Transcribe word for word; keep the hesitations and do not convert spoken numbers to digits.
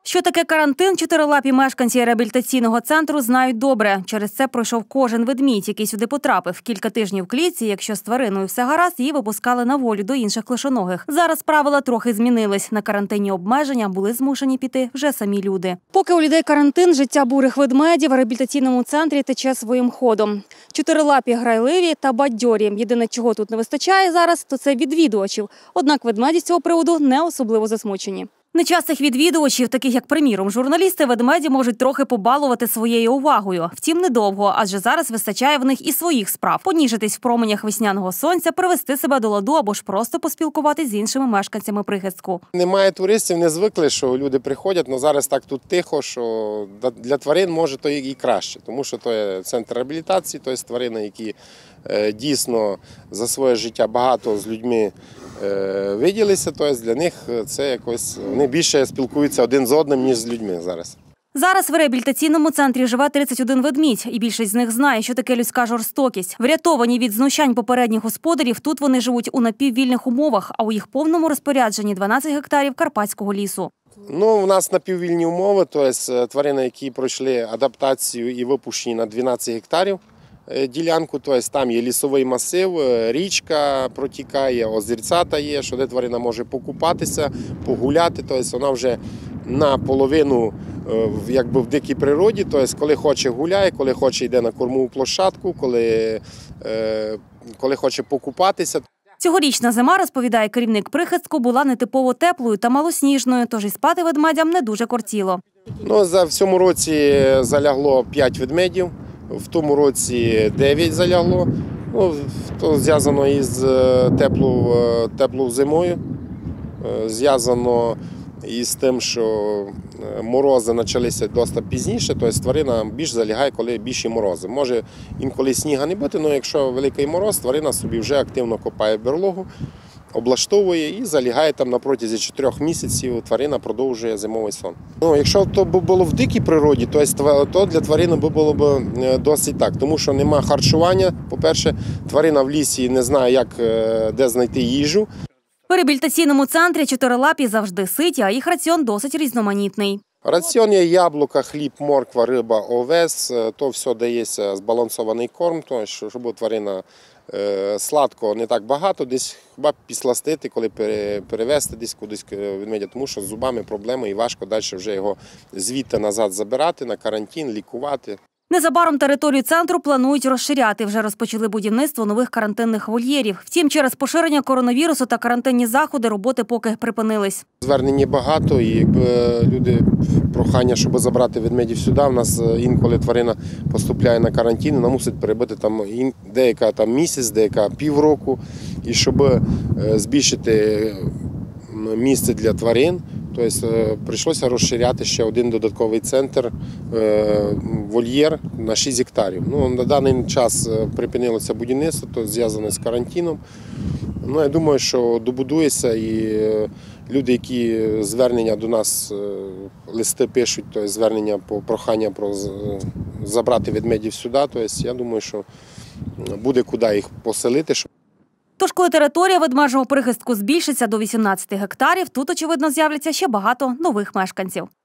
Що таке карантин, чотирилапі мешканці реабілітаційного центру знають добре. Через це пройшов кожен ведмідь, який сюди потрапив. Кілька тижнів в клітці, якщо з твариною все гаразд, її випускали на волю до інших клишоногих. Зараз правила трохи змінились. На карантинні обмеження були змушені піти вже самі люди. Поки у людей карантин, життя бурих ведмедів в реабілітаційному центрі тече своїм ходом. Чотирилапі грайливі та бадьорі. Єдине, чого тут не вистачає зараз, то це відвідувачів. Однак ведмеді з цього приводу не особливо засмучені. Нечастих відвідувачів, таких як, приміром, журналісти, ведмеді можуть трохи побалувати своєю увагою. Втім, недовго, адже зараз вистачає в них і своїх справ. Поніжитись в променях весняного сонця, привести себе до ладу або ж просто поспілкуватись з іншими мешканцями прихистку. Немає туристів, не звикли, що люди приходять, але зараз так тут тихо, що для тварин може то і краще, тому що то є центр реабілітації, то є тварини, які дійсно за своє життя багато з людьми виділися, тобто для них це якось, вони більше спілкуються один з одним, ніж з людьми зараз. Зараз в реабілітаційному центрі живе тридцять один ведмідь, і більшість з них знає, що таке людська жорстокість. Врятовані від знущань попередніх господарів, тут вони живуть у напіввільних умовах, а у їх повному розпорядженні дванадцять гектарів карпатського лісу. Ну, у нас напіввільні умови, тобто тварини, які пройшли адаптацію і випущені на дванадцять гектарів ділянку, тобто там є лісовий масив, річка протікає, озерцята є, що де тварина може покупатися, погуляти, тобто вона вже наполовину якби в дикій природі, тобто коли хоче гуляє, коли хоче йде на кормову площадку, коли, коли хоче покупатися. Цьогорічна зима, розповідає керівник прихистку, була нетипово теплою та малосніжною, тож і спати ведмедям не дуже кортіло. Ну, за в цьому році залягло п'ять ведмедів. В тому році дев'ять залягло, ну, то зв'язано із теплою, теплою зимою, зв'язано із тим, що морози почалися досить пізніше, тобто тварина більш залягає, коли більші морози. Може інколи сніга не бути, але якщо великий мороз, тварина собі вже активно копає берлогу, облаштовує і залягає там на протязі чотирьох місяців, тварина продовжує зимовий сон. Ну, якщо то було в дикій природі, то, то для тварини було б досить так, тому що нема харчування. По-перше, тварина в лісі не знає, як, де знайти їжу. В реабілітаційному центрі чотирилапі завжди ситі, а їх раціон досить різноманітний. Раціон є яблука, хліб, морква, риба, овес, то все дається збалансований корм, то, щоб тварина сладкого не так багато, десь хіба підсластити, коли перевезти десь кудись ведмедя, тому що з зубами проблеми і важко далі вже його звідти назад забирати, на карантин, лікувати. Незабаром територію центру планують розширяти. Вже розпочали будівництво нових карантинних вольєрів. Втім, через поширення коронавірусу та карантинні заходи роботи поки припинились. Звернень багато, і якби люди прохання, щоб забрати ведмедів сюди. У нас інколи тварина поступляє на карантин, вона мусить перебути там деяка там місяць, деяка півроку. І щоб збільшити місце для тварин, тобто прийшлося розширяти ще один додатковий центр, вольєр на шість гектарів. Ну, на даний час припинилося будівництво, то зв'язане з карантином. Ну, я думаю, що добудується, і люди, які звернення до нас, листи пишуть, тобто звернення по прохання про забрати ведмедів сюди, тобто я думаю, що буде куди їх поселити. Тож, коли територія ведмежого прихистку збільшиться до вісімнадцяти гектарів, тут, очевидно, з'являться ще багато нових мешканців.